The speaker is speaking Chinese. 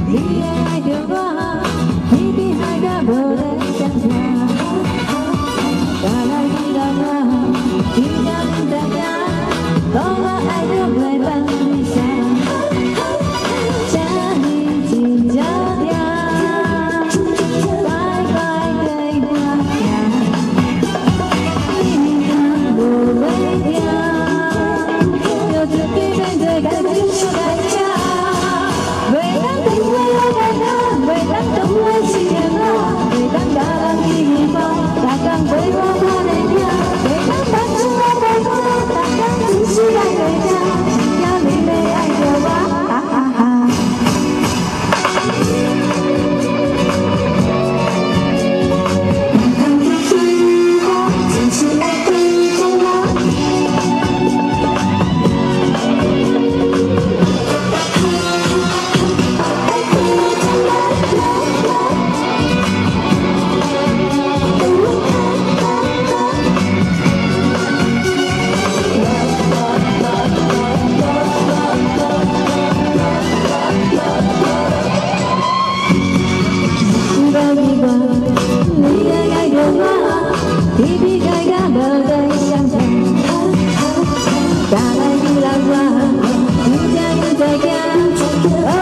你的爱着我，天边海角无咧相听。再来你来我，真正不知影，当我爱着袂放你啥，请你真正听，乖乖跟我行，你若无要听，就自己面对感情就该听。 袂当等我来等，袂当等我思念我，袂当甲人去耳光，逐工陪我看电影，袂当放手我陪我，逐工一世来袂听，只要你要爱着我，哈哈哈。当你听我，真心爱对着我。 天边海角无在相像，再来你来我，真正不知惊。